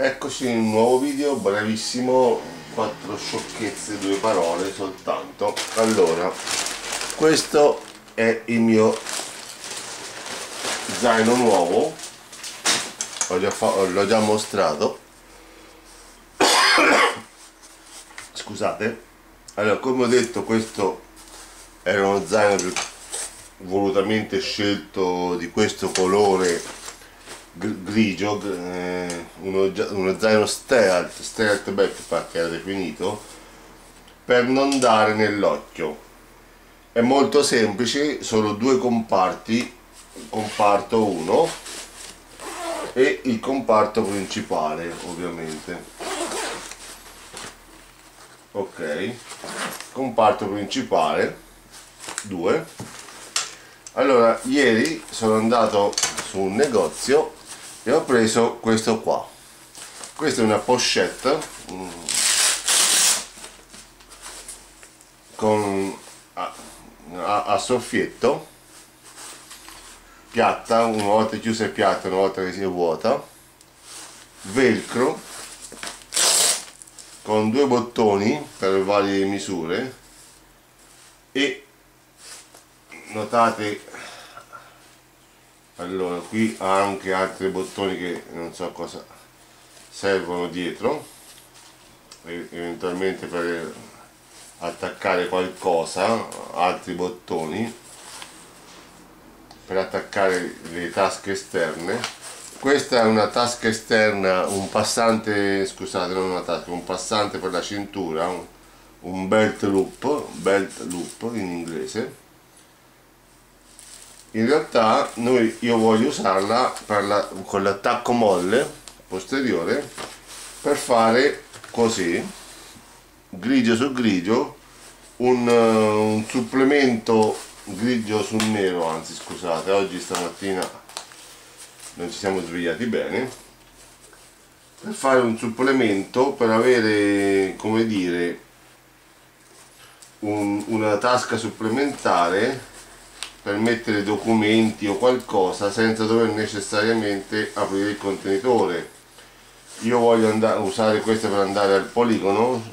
Eccoci in un nuovo video, brevissimo, 4 sciocchezze, 2 parole soltanto. Allora, questo è il mio zaino nuovo, l'ho già mostrato. Scusate. Allora, come ho detto, questo era uno zaino volutamente scelto di questo colore grigio, uno zaino stealth backpack era definito, per non dare nell'occhio. È molto semplice, solo due comparti, il comparto 1 e il comparto principale, ovviamente. Ok, comparto principale 2. Allora, ieri sono andato su un negozio e ho preso questo qua. Questa è una pochette con a soffietto, piatta, una volta chiusa è piatta, una volta che si è vuota, velcro con 2 bottoni per varie misure e notate, allora qui ha anche altri bottoni che non so cosa servono dietro, eventualmente per attaccare qualcosa, altri bottoni per attaccare le tasche esterne. Questa è una tasca esterna, un passante, scusate, non una tasca, un passante per la cintura, un belt loop in inglese. In realtà io voglio usarla con l'attacco molle posteriore per fare così, grigio su grigio, un supplemento grigio sul nero, anzi scusate, oggi stamattina non ci siamo svegliati bene, per fare un supplemento, per avere, come dire, una tasca supplementare per mettere documenti o qualcosa senza dover necessariamente aprire il contenitore. Io voglio usare questo per andare al poligono,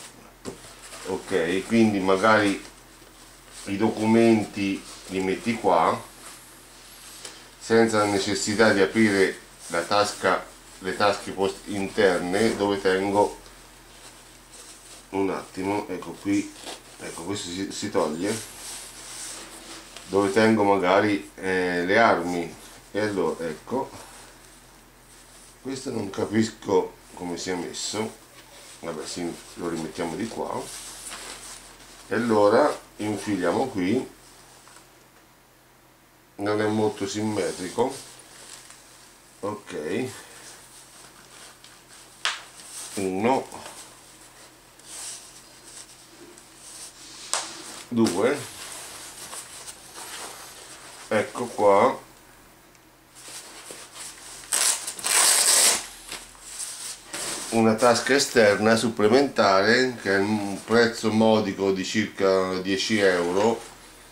ok, quindi magari i documenti li metti qua senza la necessità di aprire la tasca, le tasche interne dove tengo, un attimo, ecco qui, ecco, questo si toglie, dove tengo magari le armi. E allora ecco, questo non capisco come sia messo, vabbè, sì, lo rimettiamo di qua e allora infiliamo qui. Non è molto simmetrico, ok, 1 2, ecco qua, una tasca esterna supplementare che è un prezzo modico di circa 10 euro.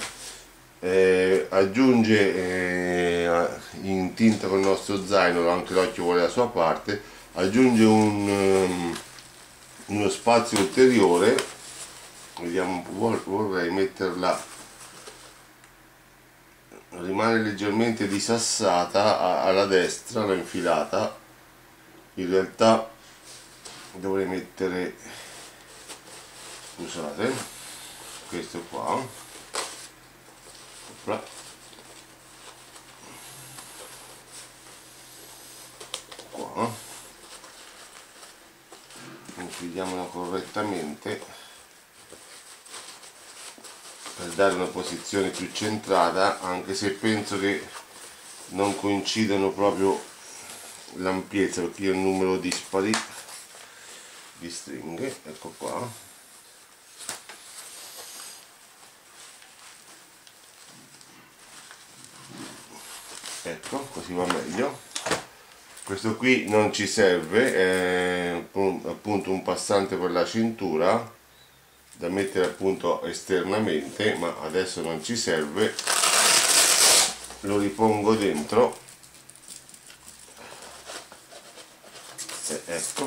Aggiunge in tinta con il nostro zaino, anche l'occhio vuole la sua parte, aggiunge uno spazio ulteriore. Vediamo, vorrei metterla, rimane leggermente disassata alla destra, l'ho infilata, in realtà dovrei mettere, scusate, questo qua, qua, infiliamola correttamente per dare una posizione più centrata, anche se penso che non coincidano proprio l'ampiezza, perché io ho un numero dispari di stringhe. Ecco qua, ecco, così va meglio. Questo qui non ci serve, è appunto un passante per la cintura da mettere appunto esternamente, ma adesso non ci serve, lo ripongo dentro ecco.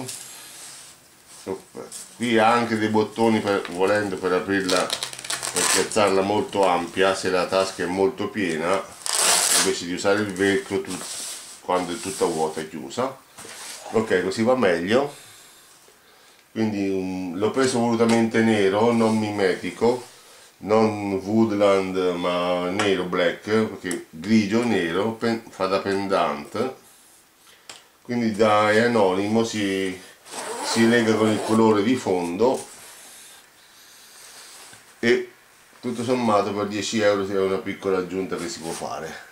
Qui ha anche dei bottoni volendo per aprirla, per piazzarla molto ampia se la tasca è molto piena, invece di usare il velcro quando è tutta vuota e chiusa. Ok, così va meglio. Quindi l'ho preso volutamente nero, non mimetico, non woodland ma nero black, perché grigio nero fa da pendant, quindi è anonimo, si lega con il colore di fondo e tutto sommato per 10 euro è una piccola aggiunta che si può fare.